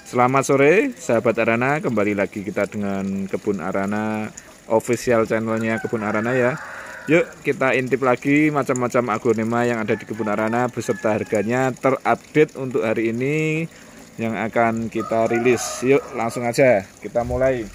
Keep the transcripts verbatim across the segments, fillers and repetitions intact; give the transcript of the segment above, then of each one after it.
Selamat sore sahabat Arana, kembali lagi kita dengan Kebun Arana official channelnya Kebun Arana ya. Yuk kita intip lagi macam-macam aglonema yang ada di Kebun Arana beserta harganya terupdate untuk hari ini yang akan kita rilis. Yuk langsung aja kita mulai.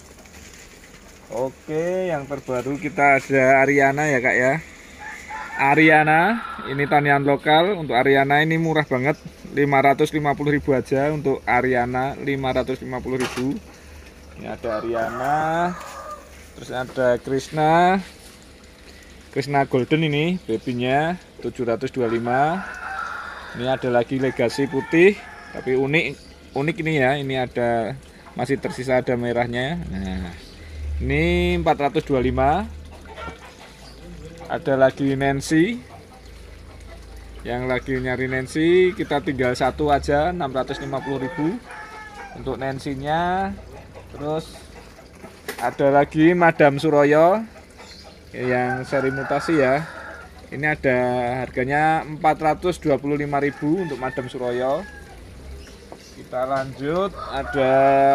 Oke, yang terbaru kita ada Ariana ya kak ya. Ariana ini tanian lokal. Untuk Ariana ini murah banget, lima ratus lima puluh ribu aja untuk Ariana, lima ratus lima puluh ribu. Ini ada Ariana, terus ada Krishna, Krishna Golden ini babynya tujuh ratus dua puluh lima. Ini ada lagi Legacy putih, tapi unik unik ini ya. Ini ada masih tersisa ada merahnya. Nah, ini empat ratus dua puluh lima. Ada lagi Nancy. Yang lagi nyari Nancy kita tinggal satu aja, enam ratus lima puluh ribu untuk Nancy-nya. Terus ada lagi Madam Suroyo yang seri mutasi ya. Ini ada harganya empat ratus dua puluh lima ribu untuk Madam Suroyo. Kita lanjut, ada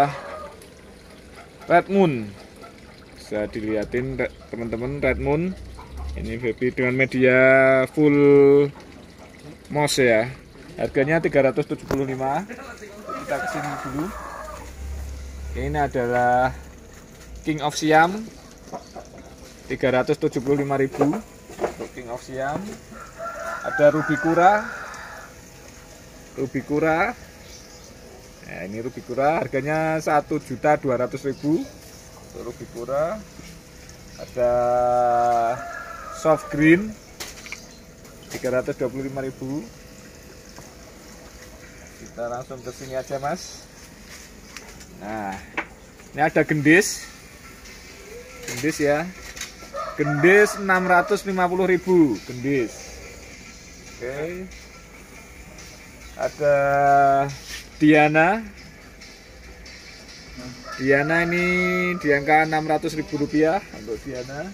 Red Moon. Bisa dilihatin teman-teman, Red Moon. Ini baby dengan media full moss ya. Harganya tiga ratus tujuh puluh lima. Kita kesini dulu. Ini adalah King of Siam, tiga ratus tujuh puluh lima ribu untuk King of Siam. Ada Rubicura. Rubicura. Nah, ini Rubicura harganya satu juta dua ratus ribu untuk Rubicura. Ada Soft Green tiga ratus dua puluh lima ribu. Kita langsung ke sini aja mas. Nah, ini ada gendis. Gendis ya. Gendis enam ratus lima puluh ribu. Gendis. Oke. Ada Diana. Diana ini di angka enam ratus ribu rupiah untuk Diana.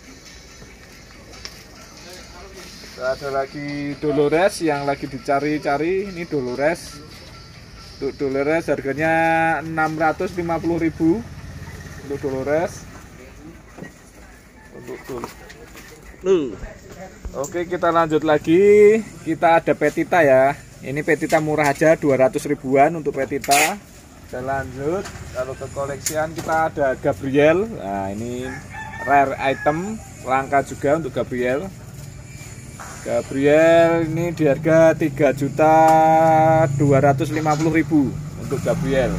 Ada lagi Dolores yang lagi dicari-cari. Ini Dolores. Untuk Dolores harganya enam ratus lima puluh ribu untuk Dolores. Untuk Dolores. Oke, kita lanjut lagi. Kita ada Petita ya. Ini Petita murah aja, dua ratus ribuan untuk Petita. Kita lanjut. Kalau ke koleksian kita ada Gabriel. Nah, ini rare item, langka juga untuk Gabriel. Gabriel ini di harga tiga juta dua ratus lima puluh ribu untuk Gabriel.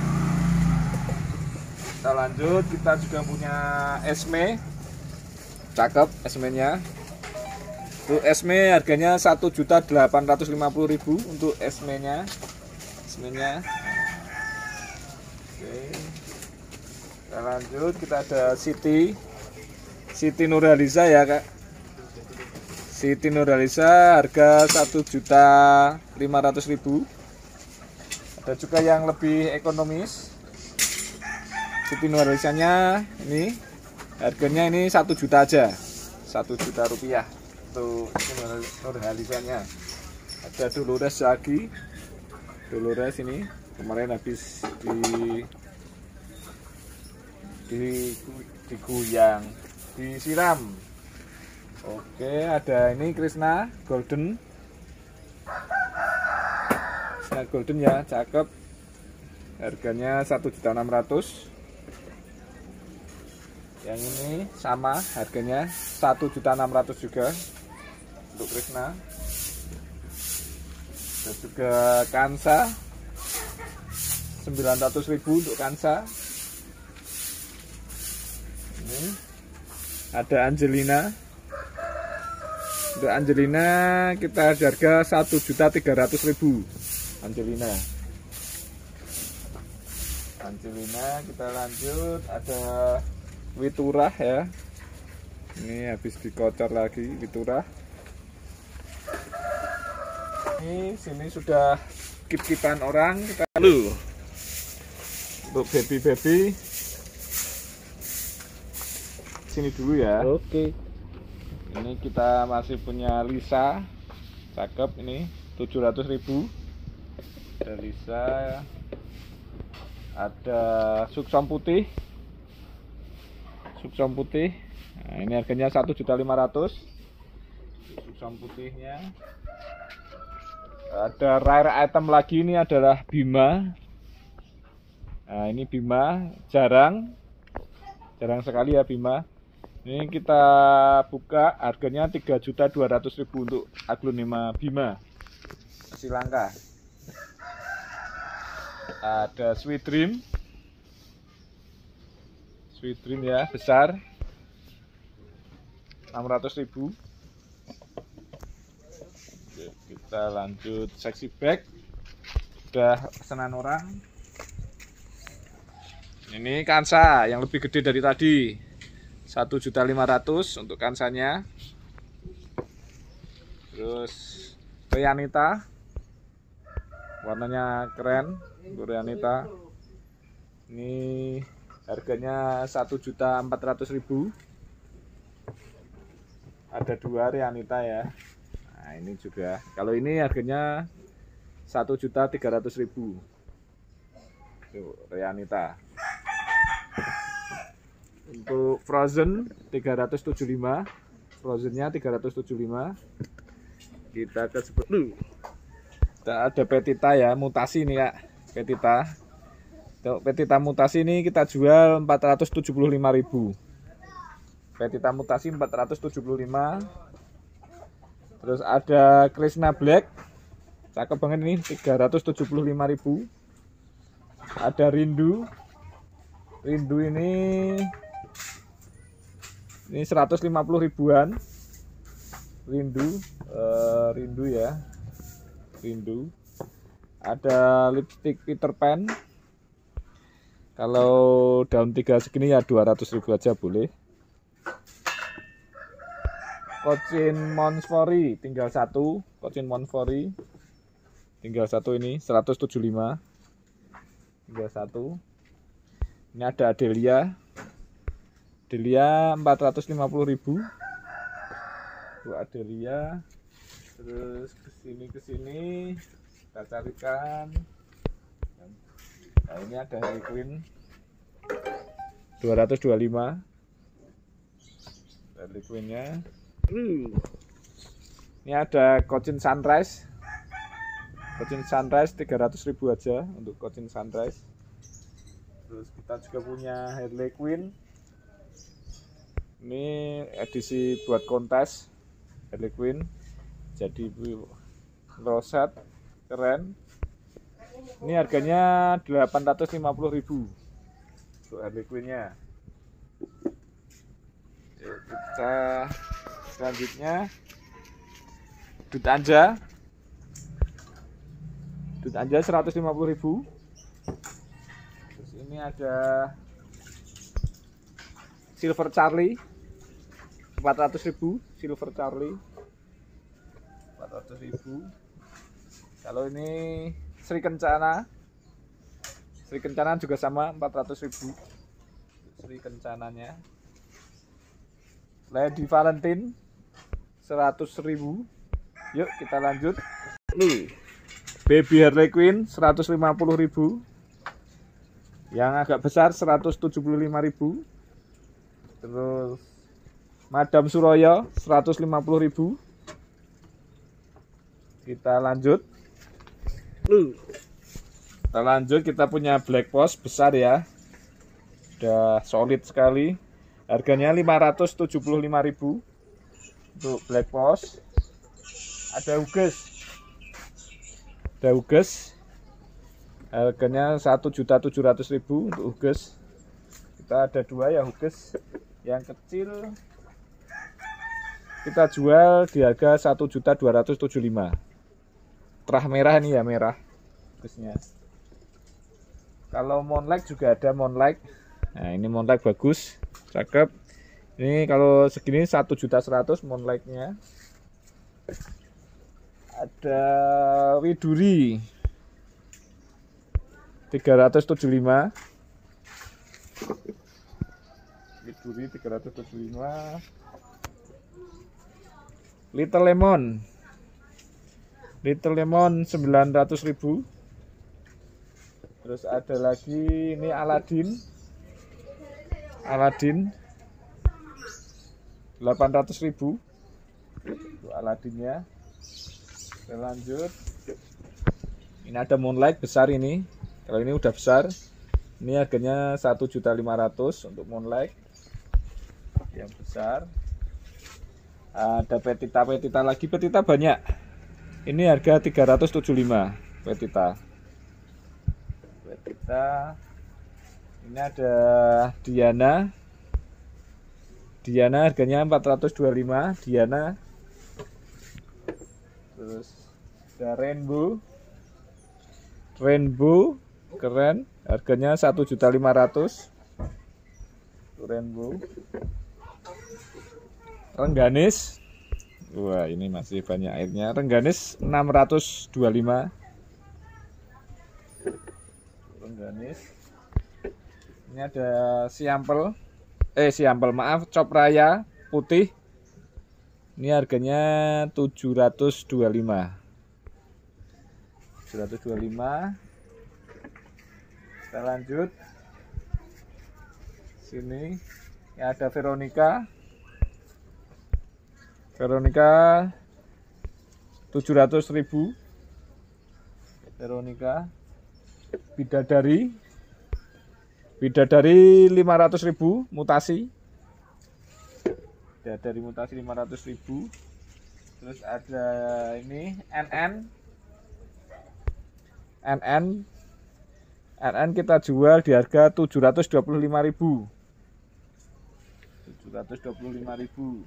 Kita lanjut, kita juga punya Esme. Cakep Esme-nya. Untuk Esme harganya satu juta delapan ratus lima puluh ribu untuk Esme-nya. Esme-nya. Oke. Kita lanjut, kita ada Siti. Siti Nurhaliza ya, Kak. Siti Nurhaliza harga satu juta lima ratus ribu. Ada juga yang lebih ekonomis. Siti Nurhalizanya ini harganya ini satu juta aja, satu juta rupiah untuk Siti Nurhalizanya. Ada Dolores lagi. Dolores ini kemarin habis di di diguyang, disiram. Oke, ada ini Krishna Golden. Krishna Golden ya, cakep. Harganya satu juta enam ratus ribu. Yang ini sama harganya satu juta enam ratus ribu juga untuk Krishna. Ada juga Kansa sembilan ratus ribu untuk Kansa. Ini ada Angelina. Untuk Angelina kita harga satu juta tiga ratus ribu. Angelina. Angelina kita lanjut, ada Witurah ya. Ini habis dikocor lagi Witurah. Ini sini sudah kip-kipan orang, kita dulu. Untuk baby-baby sini dulu ya. Oke. Ini kita masih punya Lisa, cakep ini tujuh ratus ribu. Ada Lisa, Ada suksom putih. Suksom putih. Nah, ini harganya satu juta lima ratus ribu. Suksom putihnya. Ada rare item lagi, ini adalah Bima. Nah, ini Bima, jarang. Jarang sekali ya Bima. Ini kita buka harganya tiga juta dua ratus ribu untuk aglonema Bima. Masih langka. Ada Sweet Dream. Sweet Dream ya, besar. enam ratus ribu. Oke, kita lanjut seksi bag. Udah pesanan orang. Ini Kansa yang lebih gede dari tadi. satu juta lima ratus ribu untuk kansanya. Terus Rianita. Warnanya keren untuk Rianita. Ini harganya satu juta empat ratus ribu. Ada dua Rianita ya. Nah, ini juga. Kalau ini harganya satu juta tiga ratus ribu. Tuh, Rianita. Untuk Frozen tiga ratus tujuh puluh lima. Frozennya tiga ratus tujuh puluh lima. Kita ke sebut dulu. Kita ada Petita ya, mutasi nih Kak. Petita. Untuk Petita mutasi ini kita jual empat ratus tujuh puluh lima ribu. Petita mutasi empat ratus tujuh puluh lima. Terus ada Krishna Black. Cakep banget ini, tiga ratus tujuh puluh lima ribu. Ada Rindu. Rindu ini ini seratus lima puluh ribuan. Rindu, uh, Rindu ya. Rindu. Ada lipstick Peter Pan. Kalau daun tiga segini ya dua ratus ribu aja boleh. Kocin Monfori tinggal satu. Kocin Monfori tinggal satu ini seratus tujuh puluh lima. Tinggal satu. Ini ada Adelia. Adelia empat ratus lima puluh ribu. Itu Adelia. Terus kesini kesini kita carikan. Nah, ini ada Harley Quinn dua ratus dua puluh lima. Harley Quinn-nya. Ini ada Kocin Sunrise. Kocin Sunrise tiga ratus ribu aja untuk Kocin Sunrise. Terus kita juga punya Harley Quinn. Ini edisi buat kontes Harley Quinn. Jadi roset keren. Ini harganya delapan ratus lima puluh ribu untuk Harley Quinn-nya. Kita selanjutnya Dut Anja. Dut Anja seratus lima puluh ribu. Terus ini ada Silver Charlie empat ratus ribu. Silver Charlie empat ratus ribu. Kalau ini Sri Kencana. Sri Kencana juga sama empat ratus ribu. Sri Kencananya. Lady Valentine seratus ribu. Yuk kita lanjut. Nih, Baby Harley Quinn seratus lima puluh ribu. Yang agak besar seratus tujuh puluh lima ribu. Terus Madam Suroyo seratus lima puluh ribu. Kita lanjut. Kita lanjut, kita punya Black Post besar ya. Udah solid sekali. Harganya lima ratus tujuh puluh lima ribu untuk Black Post. Ada Huges. Ada Huges. Harganya satu juta tujuh ratus ribu untuk Huges. Kita ada dua ya Huges. Yang kecil kita jual di harga satu juta dua ratus tujuh puluh lima. Terah merah ini ya, merah Hugesnya. Kalau Monlike juga ada Monlike. Nah, ini Monlike bagus, cakep. Ini kalau segini satu juta seratus Monlike-nya. Ada Widuri tiga ratus tujuh puluh lima. Widuri tiga ratus tujuh puluh lima. Little Lemon. Little Lemon sembilan ratus ribu. Terus ada lagi ini Aladin. Aladin delapan ratus ribu. Itu Aladinnya. Kita lanjut. Ini ada Moonlight besar ini. Kalau ini udah besar, ini harganya satu juta lima ratus ribu untuk Moonlight yang besar. Ada petita petita lagi, petita banyak. Ini harga tiga ratus tujuh puluh lima petita. Petita. Ini ada Diana. Diana harganya empat ratus dua puluh lima, Diana. Terus ada Rainbow. Rainbow keren, harganya satu juta lima ratus ribu. Rainbow. Rengganis. Wah, ini masih banyak airnya. Rengganis enam ratus dua puluh lima. Rengganis. Ini ada siampel. Eh, siampel maaf, cop raya putih. Ini harganya tujuh ratus dua puluh lima. tujuh ratus dua puluh lima. Kita lanjut. Sini ya ada Veronica. Veronica tujuh ratus ribu. Veronica. Bidadari. Bidadari lima ratus ribu mutasi. Bidadari mutasi lima ratus ribu. Terus ada ini N N. N N. N N kita jual di harga tujuh ratus dua puluh lima ribu. tujuh ratus dua puluh lima ribu.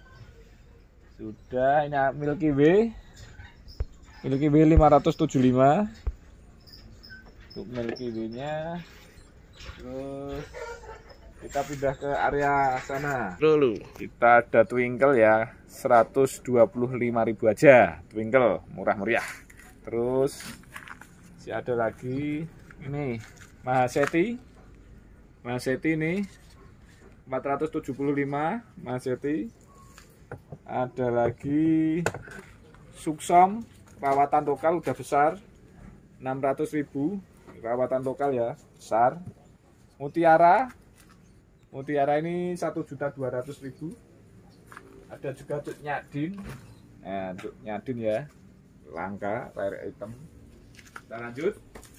Sudah, ini Milky Way. Milky Way lima ratus tujuh puluh lima. Untuk Milky Way-nya. Terus kita pindah ke area sana dulu. Kita ada Twinkle ya, seratus dua puluh lima ribu aja. Twinkle murah meriah. Terus masih ada lagi ini Mahaseti. Mahaseti ini empat ratus tujuh puluh lima. Mahaseti. Ada lagi Suksom perawatan lokal udah besar enam ratus ribu. Perawatan lokal ya, besar. Mutiara. Mutiara ini satu juta dua ratus ribu. Ada juga Cuk Nyadin. Nah, Cuk Nyadin ya. Langka, rare item. Kita lanjut.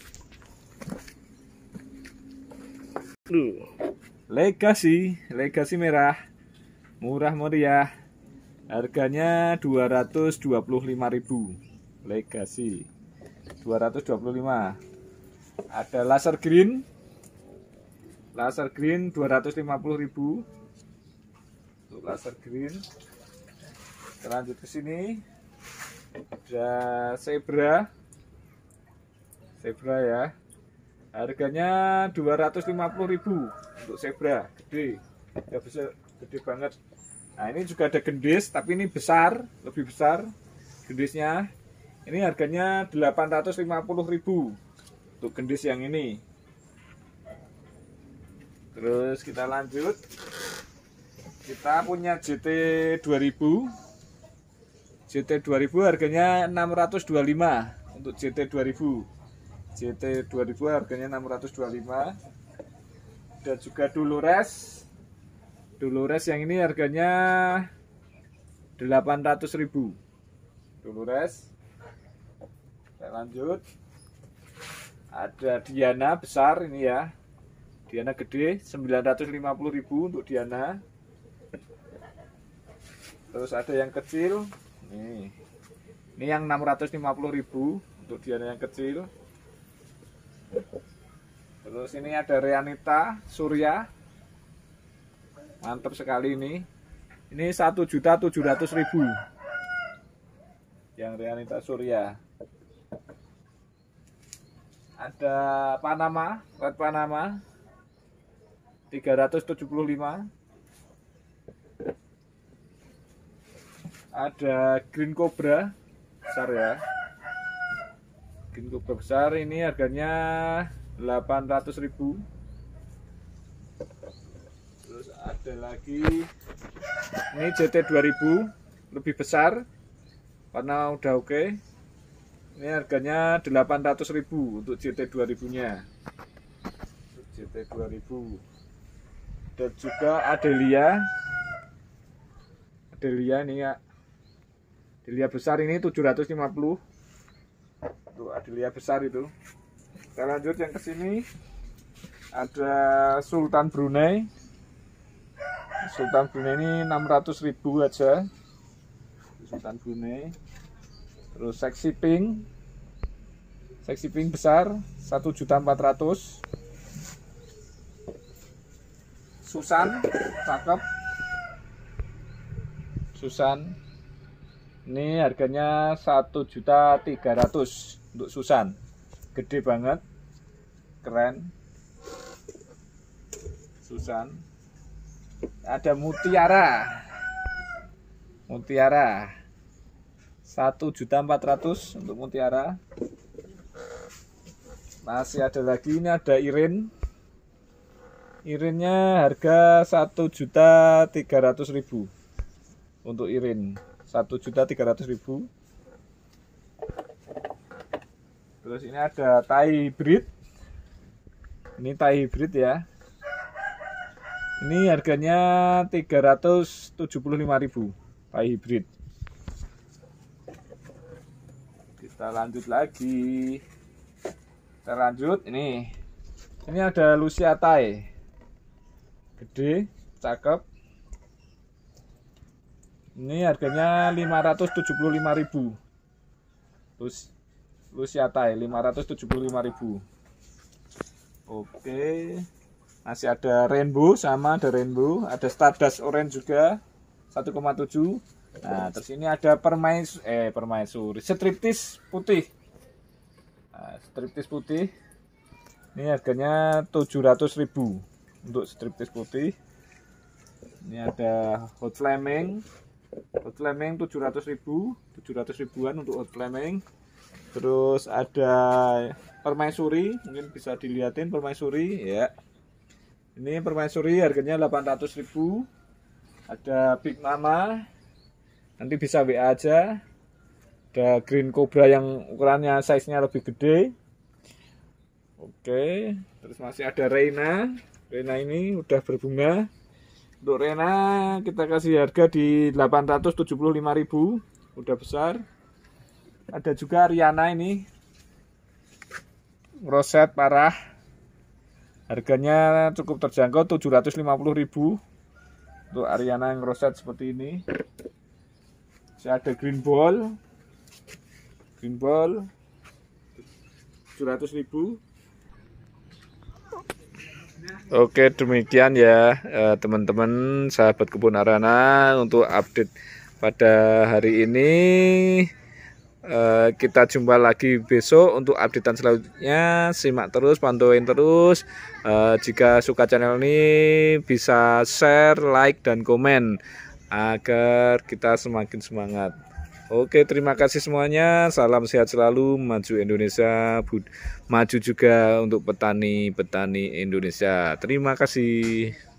Legacy, Legacy merah. Murah meriah. Harganya dua ratus dua puluh lima ribu. Legacy dua ratus dua puluh lima. Ada Laser Green. Laser Green dua ratus lima puluh ribu. Untuk Laser Green. Kita lanjut ke sini. Ada Zebra. Zebra ya. Harganya dua ratus lima puluh ribu untuk Zebra, gede. Ya bisa gede banget. Nah, ini juga ada gendis, tapi ini besar, lebih besar gendisnya. Ini harganya delapan ratus lima puluh ribu untuk gendis yang ini. Terus kita lanjut. Kita punya J T dua ribu. J T dua ribu harganya enam ratus dua puluh lima untuk J T dua ribu. J T dua ribu harganya enam ratus dua puluh lima. Dan juga Dolores. Dolores yang ini harganya delapan ratus ribu. Dolores. Kita lanjut. Ada Diana besar ini ya. Diana gede sembilan ratus lima puluh ribu untuk Diana. Terus ada yang kecil. Nih. Ini yang enam ratus lima puluh ribu untuk Diana yang kecil. Terus ini ada Reanita Surya. Mantap sekali ini. Ini satu juta tujuh ratus ribu. Yang Reanita Surya. Ada Panama, Red Panama. tiga ratus tujuh puluh lima. Ada Green Cobra besar ya. Green Cobra besar ini harganya delapan ratus ribu. Terus ada lagi ini J T dua ribu lebih besar, warna udah oke. Ini Ini harganya delapan ratus ribu untuk J T dua ribu nya. J T dua ribu. Dan juga Adelia. Adelia ini ya. Adelia besar ini tujuh ratus lima puluh. Untuk Adelia besar itu. Kita lanjut yang ke sini. Ada Sultan Brunei. Sultan Brunei ini enam ratus ribu aja. Sultan Brunei. Terus seksi pink. Seksi pink besar satu juta empat ratus ribu. Susan cakep. Susan ini harganya satu juta tiga ratus ribu untuk Susan. Gede banget. Keren. Susan. Ada Mutiara. Mutiara satu juta empat ratus ribu untuk Mutiara. Masih ada lagi, ini ada Irin. Irinnya harga satu juta tiga ratus ribu untuk Irin. satu juta tiga ratus ribu. Terus ini ada Thai hybrid. Ini Thai hybrid ya. Ini harganya tiga ratus tujuh puluh lima ribu. Thai hybrid. Kita lanjut lagi. Kita lanjut ini. Ini ada Lucia Thai. Gede, cakep. Ini harganya lima ratus tujuh puluh lima ribu. Terus Lucia Thai lima ratus tujuh puluh lima ribu. Oke. Masih ada rainbow, sama ada rainbow, ada Stardust orange juga satu koma tujuh. Nah, terus ini ada permais eh permaisuri, striptis putih. Nah, striptis putih. Ini harganya tujuh ratus ribu untuk striptis putih. Ini ada hot flaming. Hot flaming tujuh ratus ribu, tujuh ratus ribuan untuk hot flaming. Terus ada permaisuri, mungkin bisa dilihatin permaisuri ya. Ini permaisuri harganya delapan ratus ribu. Ada Big Mama. Nanti bisa W A aja. Ada Green Cobra yang ukurannya size-nya lebih gede. Oke, terus masih ada Reina. Reina ini udah berbunga. Untuk Reina kita kasih harga di delapan ratus tujuh puluh lima ribu. Udah besar. Ada juga Ariana ini. Roset parah. Harganya cukup terjangkau tujuh ratus lima puluh ribu. Untuk Ariana yang roset seperti ini. Saya ada green ball. Green ball tujuh ratus ribu. Oke, demikian ya teman-teman sahabat kebun Arana untuk update pada hari ini. Kita jumpa lagi besok untuk updatean selanjutnya. Simak terus, pantauin terus. Jika suka channel ini bisa share, like, dan komen agar kita semakin semangat. Oke, terima kasih semuanya. Salam sehat selalu, maju Indonesia, maju juga untuk petani-petani Indonesia. Terima kasih.